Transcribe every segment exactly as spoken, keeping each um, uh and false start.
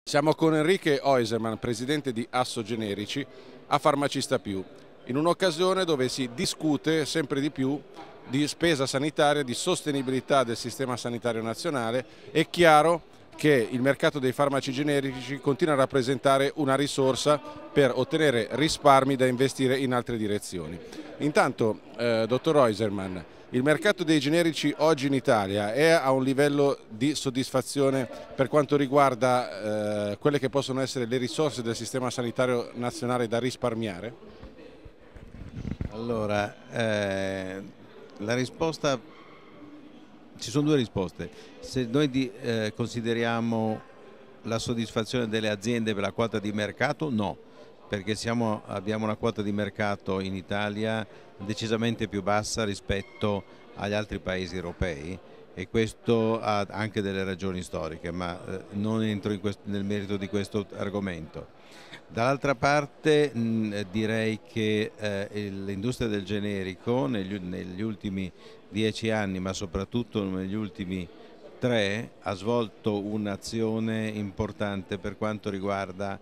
Siamo con Enrique Oiserman, presidente di Assogenerici, a Farmacista Più, in un'occasione dove si discute sempre di più di spesa sanitaria, di sostenibilità del sistema sanitario nazionale. È chiaro che il mercato dei farmaci generici continua a rappresentare una risorsa per ottenere risparmi da investire in altre direzioni. Intanto, eh, dottor Oiserman, il mercato dei generici oggi in Italia è a un livello di soddisfazione per quanto riguarda eh, quelle che possono essere le risorse del sistema sanitario nazionale da risparmiare? Allora, eh, la risposta, ci sono due risposte. Se noi di, eh, consideriamo la soddisfazione delle aziende per la quota di mercato, no, perché siamo, abbiamo una quota di mercato in Italia decisamente più bassa rispetto agli altri paesi europei, e questo ha anche delle ragioni storiche, ma eh, non entro in questo, nel merito di questo argomento. Dall'altra parte mh, direi che eh, l'industria del generico negli, negli ultimi dieci anni, ma soprattutto negli ultimi tre, ha svolto un'azione importante per quanto riguarda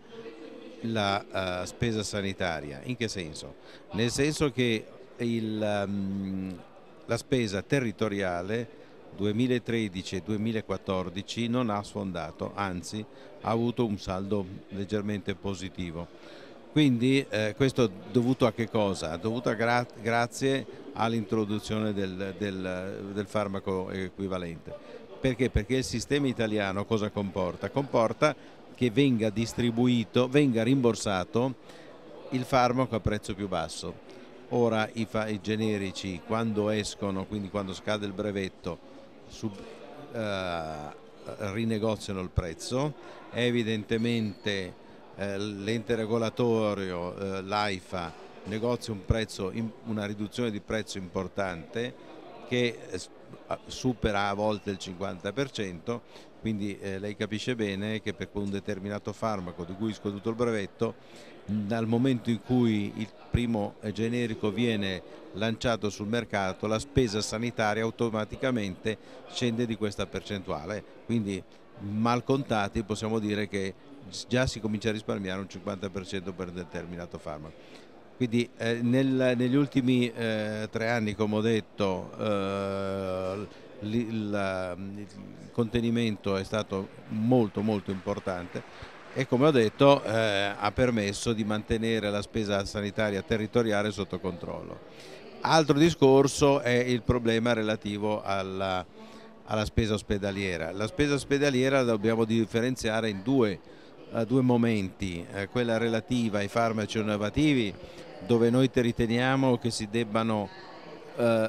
la uh, spesa sanitaria. In che senso? Nel senso che il, um, la spesa territoriale duemilatredici e duemilaquattordici non ha sfondato, anzi ha avuto un saldo leggermente positivo. Quindi eh, questo dovuto a che cosa? Dovuto a gra grazie all'introduzione del, del, del farmaco equivalente. Perché? Perché il sistema italiano cosa comporta? Comporta che venga distribuito, venga rimborsato il farmaco a prezzo più basso. Ora i, i generici, quando escono, quindi quando scade il brevetto, sub, eh, rinegoziano il prezzo. Evidentemente eh, l'ente regolatorio, eh, l'AIFA, negozia un prezzo, una riduzione di prezzo importante che supera a volte il cinquanta per cento, quindi eh, lei capisce bene che per un determinato farmaco di cui è scaduto il brevetto, dal momento in cui il primo generico viene lanciato sul mercato, la spesa sanitaria automaticamente scende di questa percentuale, quindi mal contati possiamo dire che già si comincia a risparmiare un cinquanta per cento per un determinato farmaco. Quindi eh, nel, negli ultimi eh, tre anni, come ho detto, eh, il, il contenimento è stato molto molto importante e, come ho detto, eh, ha permesso di mantenere la spesa sanitaria territoriale sotto controllo. Altro discorso è il problema relativo alla, alla spesa ospedaliera. La spesa ospedaliera la dobbiamo differenziare in due, uh, due momenti, eh, quella relativa ai farmaci innovativi, dove noi riteniamo che si debbano eh,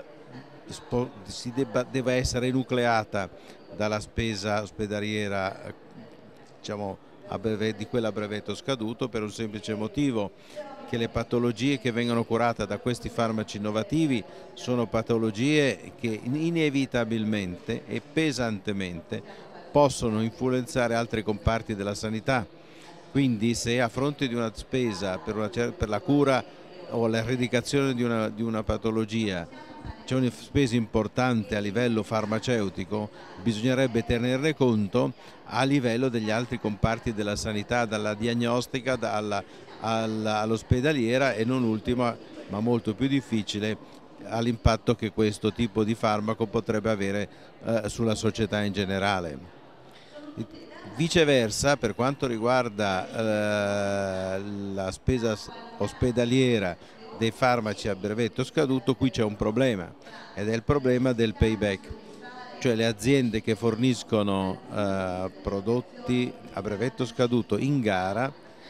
si debba, debba essere enucleata dalla spesa ospedaliera, diciamo, a breve, di quella a brevetto scaduto, per un semplice motivo: che le patologie che vengono curate da questi farmaci innovativi sono patologie che inevitabilmente e pesantemente possono influenzare altri comparti della sanità. Quindi se a fronte di una spesa per, una, per la cura o l'eradicazione di una, di una patologia c'è una spesa importante a livello farmaceutico, bisognerebbe tenerne conto a livello degli altri comparti della sanità, dalla diagnostica alla, alla, all'ospedaliera e, non ultima, ma molto più difficile, all'impatto che questo tipo di farmaco potrebbe avere eh, sulla società in generale. Viceversa, per quanto riguarda eh, la spesa ospedaliera dei farmaci a brevetto scaduto, qui c'è un problema, ed è il problema del payback, cioè le aziende che forniscono eh, prodotti a brevetto scaduto in gara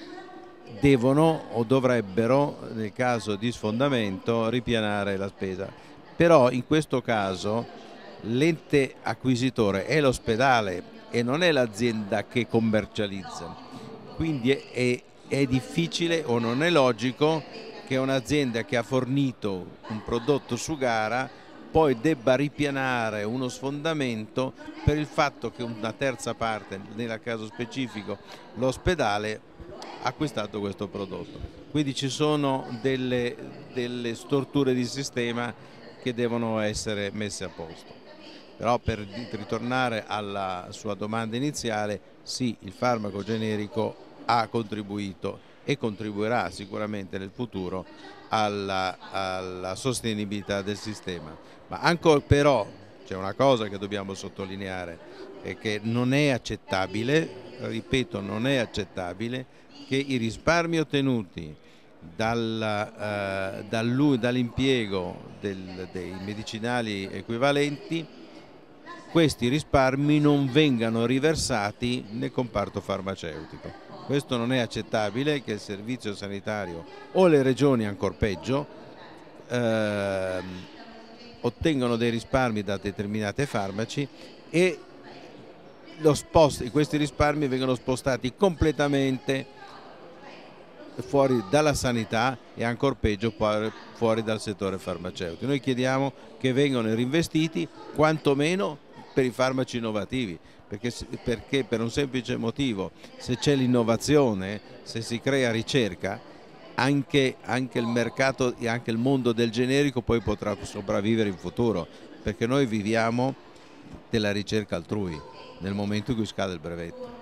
devono o dovrebbero, nel caso di sfondamento, ripianare la spesa. Però in questo caso l'ente acquisitore è l'ospedale e non è l'azienda che commercializza, quindi è, è difficile o non è logico che un'azienda che ha fornito un prodotto su gara poi debba ripianare uno sfondamento per il fatto che una terza parte, nel caso specifico l'ospedale, ha acquistato questo prodotto. Quindi ci sono delle, delle storture di sistema che devono essere messe a posto. Però, per ritornare alla sua domanda iniziale, sì, il farmaco generico ha contribuito e contribuirà sicuramente nel futuro alla, alla sostenibilità del sistema. Ma ancora però c'è una cosa che dobbiamo sottolineare, è che non è accettabile, ripeto, non è accettabile che i risparmi ottenuti dal, eh, dall'impiego del, dei medicinali equivalenti, questi risparmi non vengano riversati nel comparto farmaceutico. Questo non è accettabile, che il servizio sanitario o le regioni, ancor peggio, eh, ottengono dei risparmi da determinati farmaci e lo spost- questi risparmi vengono spostati completamente fuori dalla sanità e ancor peggio fuori dal settore farmaceutico. Noi chiediamo che vengano reinvestiti quantomeno per i farmaci innovativi, perché, perché per un semplice motivo: se c'è l'innovazione, se si crea ricerca, anche, anche il mercato e anche il mondo del generico poi potrà sopravvivere in futuro, perché noi viviamo della ricerca altrui nel momento in cui scade il brevetto.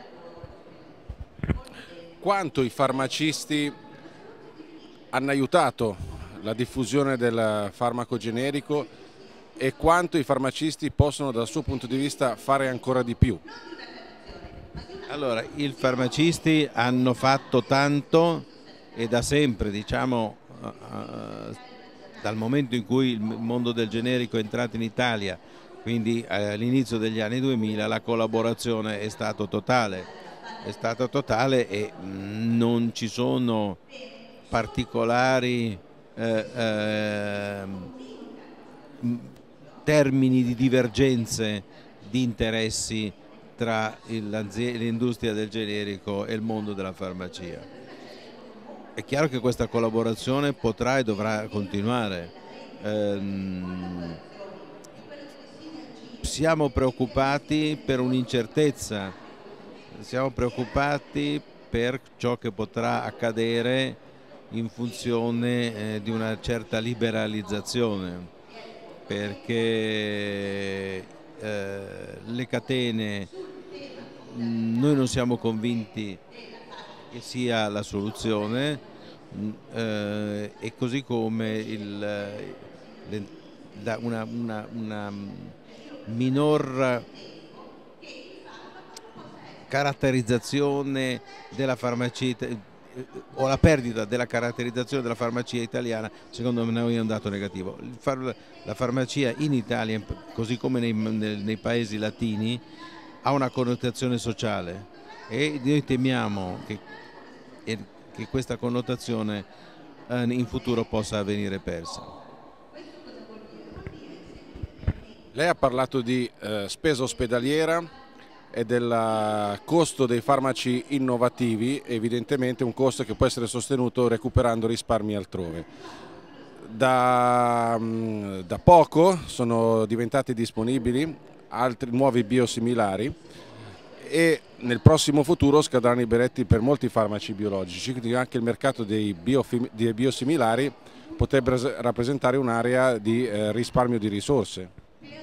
Quanto i farmacisti hanno aiutato la diffusione del farmaco generico e quanto i farmacisti possono, dal suo punto di vista, fare ancora di più? Allora, i farmacisti hanno fatto tanto e da sempre, diciamo, uh, uh, dal momento in cui il mondo del generico è entrato in Italia, quindi uh, all'inizio degli anni duemila, la collaborazione è stata totale, è stata totale e mh, non ci sono particolari eh, eh, termini di divergenze di interessi tra l'industria del generico e il mondo della farmacia. È chiaro che questa collaborazione potrà e dovrà continuare. Ehm, siamo preoccupati per un'incertezza, siamo preoccupati per ciò che potrà accadere in funzione eh, di una certa liberalizzazione, perché eh, le catene, mh, noi non siamo convinti che sia la soluzione, mh, eh, e così come il, le, la, una, una, una minor caratterizzazione della farmacia o la perdita della caratterizzazione della farmacia italiana, secondo me è un dato negativo. La farmacia in Italia, così come nei, nei paesi latini, ha una connotazione sociale e noi temiamo che, che questa connotazione in futuro possa venire persa. Lei ha parlato di eh, spesa ospedaliera e del costo dei farmaci innovativi, evidentemente un costo che può essere sostenuto recuperando risparmi altrove. Da, da poco sono diventati disponibili altri nuovi biosimilari e nel prossimo futuro scadranno i brevetti per molti farmaci biologici, quindi anche il mercato dei, dei biosimilari potrebbe rappresentare un'area di eh, risparmio di risorse.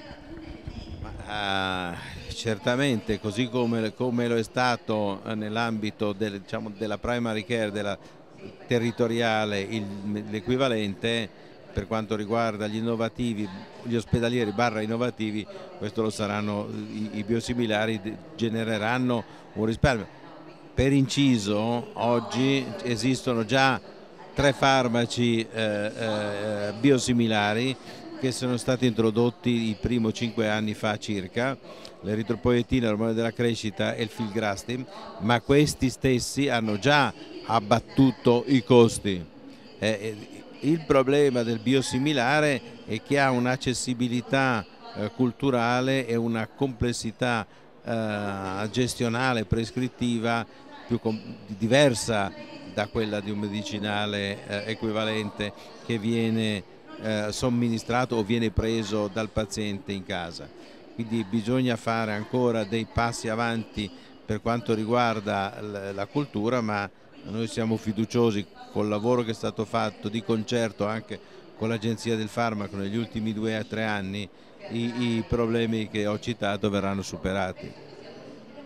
Uh, certamente, così come, come lo è stato nell'ambito del, diciamo, della primary care, della territoriale, l'equivalente per quanto riguarda gli innovativi, gli ospedalieri barra innovativi, questo lo saranno, i, i biosimilari genereranno un risparmio. Per inciso, oggi esistono già tre farmaci eh, eh, biosimilari che sono stati introdotti i primi cinque anni fa circa, l'eritropoietina, l'ormone della crescita e il filgrastim, ma questi stessi hanno già abbattuto i costi. Eh, il problema del biosimilare è che ha un'accessibilità eh, culturale e una complessità eh, gestionale, prescrittiva più diversa da quella di un medicinale eh, equivalente che viene Eh, somministrato o viene preso dal paziente in casa. Quindi bisogna fare ancora dei passi avanti per quanto riguarda la cultura, ma noi siamo fiduciosi col lavoro che è stato fatto di concerto anche con l'Agenzia del Farmaco negli ultimi due o tre anni, i, i problemi che ho citato verranno superati.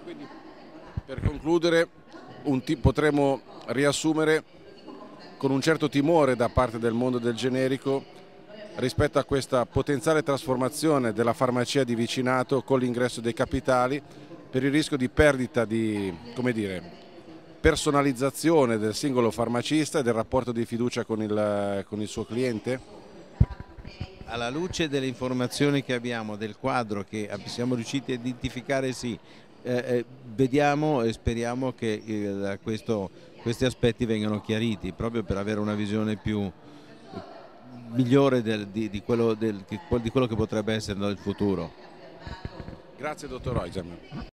Quindi, per concludere, un potremmo riassumere con un certo timore da parte del mondo del generico rispetto a questa potenziale trasformazione della farmacia di vicinato con l'ingresso dei capitali, per il rischio di perdita di, come dire, personalizzazione del singolo farmacista e del rapporto di fiducia con il, con il suo cliente? Alla luce delle informazioni che abbiamo, del quadro che siamo riusciti a identificare, sì, eh, eh, vediamo e speriamo che eh, questo, questi aspetti vengano chiariti, proprio per avere una visione più migliore del, di, di, quello, del, di quello che potrebbe essere nel futuro. Grazie dottor Reuser.